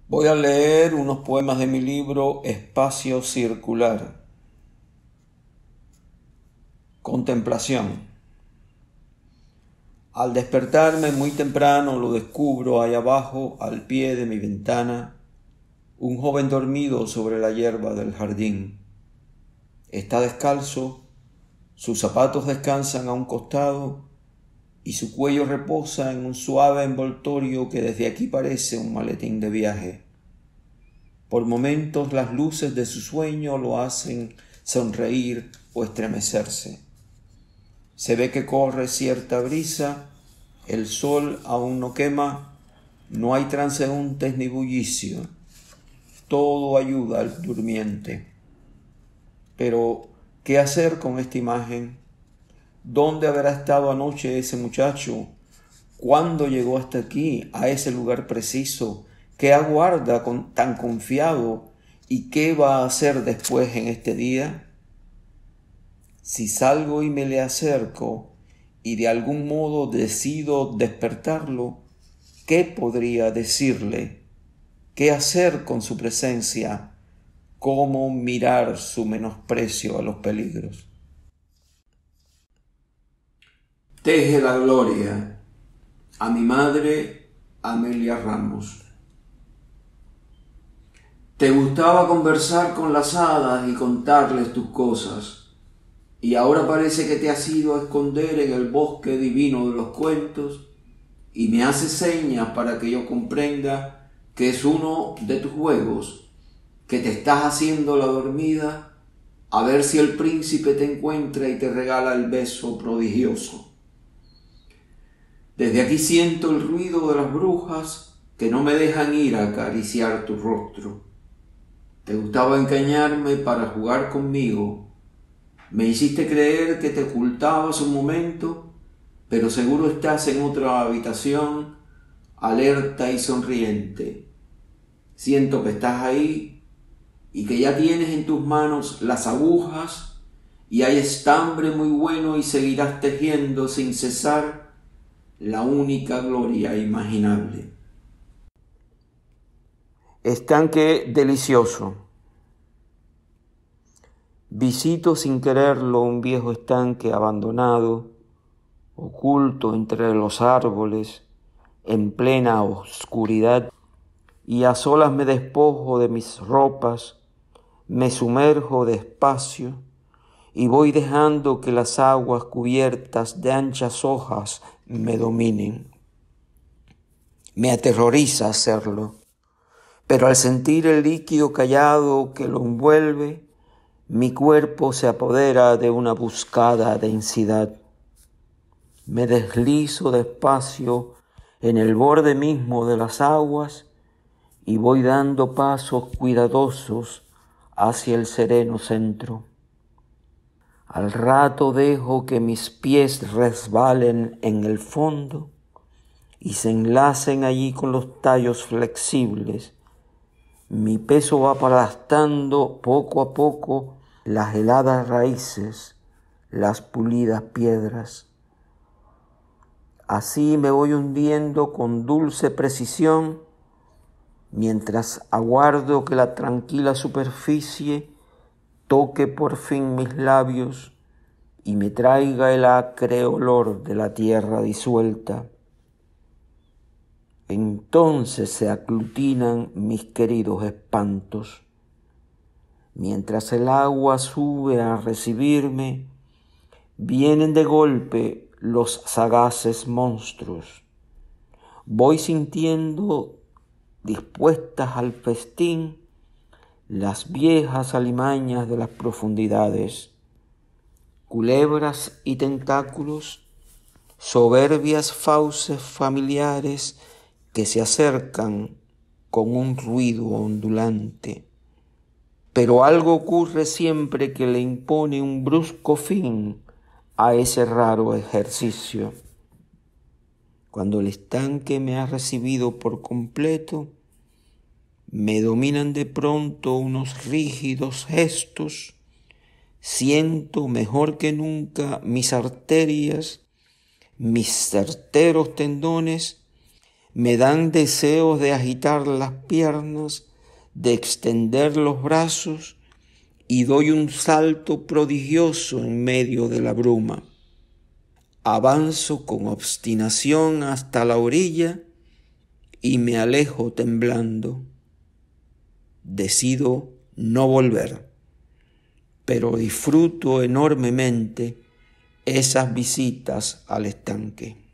Voy a leer unos poemas de mi libro Espacio Circular. Contemplación. Al despertarme muy temprano lo descubro ahí abajo, al pie de mi ventana, un joven dormido sobre la hierba del jardín. Está descalzo, sus zapatos descansan a un costado y su cuello reposa en un suave envoltorio que desde aquí parece un maletín de viaje. Por momentos las luces de su sueño lo hacen sonreír o estremecerse. Se ve que corre cierta brisa, el sol aún no quema, no hay transeúntes ni bullicio, todo ayuda al durmiente. Pero, ¿qué hacer con esta imagen? ¿Dónde habrá estado anoche ese muchacho? ¿Cuándo llegó hasta aquí, a ese lugar preciso? ¿Qué aguarda tan confiado? ¿Y qué va a hacer después en este día? Si salgo y me le acerco y de algún modo decido despertarlo, ¿qué podría decirle? ¿Qué hacer con su presencia? ¿Cómo mirar su menosprecio a los peligros? Teje la gloria. A mi madre, Amelia Ramos. Te gustaba conversar con las hadas y contarles tus cosas. Y ahora parece que te has ido a esconder en el bosque divino de los cuentos y me haces señas para que yo comprenda que es uno de tus juegos, que te estás haciendo la dormida a ver si el príncipe te encuentra y te regala el beso prodigioso. Desde aquí siento el ruido de las brujas que no me dejan ir a acariciar tu rostro. Te gustaba engañarme para jugar conmigo. Me hiciste creer que te ocultabas un momento, pero seguro estás en otra habitación, alerta y sonriente. Siento que estás ahí y que ya tienes en tus manos las agujas y hay estambre muy bueno y seguirás tejiendo sin cesar la única gloria imaginable. Estanque delicioso. Visito sin quererlo un viejo estanque abandonado, oculto entre los árboles, en plena oscuridad, y a solas me despojo de mis ropas, me sumerjo despacio y voy dejando que las aguas cubiertas de anchas hojas me dominen. Me aterroriza hacerlo, pero al sentir el líquido callado que lo envuelve, mi cuerpo se apodera de una buscada densidad. Me deslizo despacio en el borde mismo de las aguas y voy dando pasos cuidadosos hacia el sereno centro. Al rato dejo que mis pies resbalen en el fondo y se enlacen allí con los tallos flexibles. Mi peso va aplastando poco a poco las heladas raíces, las pulidas piedras. Así me voy hundiendo con dulce precisión, mientras aguardo que la tranquila superficie toque por fin mis labios y me traiga el acre olor de la tierra disuelta. Entonces se aglutinan mis queridos espantos. Mientras el agua sube a recibirme, vienen de golpe los sagaces monstruos. Voy sintiendo, dispuestas al festín, las viejas alimañas de las profundidades, culebras y tentáculos, soberbias fauces familiares que se acercan con un ruido ondulante. Pero algo ocurre siempre que le impone un brusco fin a ese raro ejercicio. Cuando el estanque me ha recibido por completo, me dominan de pronto unos rígidos gestos, siento mejor que nunca mis arterias, mis certeros tendones, me dan deseos de agitar las piernas, de extender los brazos, y doy un salto prodigioso en medio de la bruma. Avanzo con obstinación hasta la orilla y me alejo temblando. Decido no volver, pero disfruto enormemente esas visitas al estanque.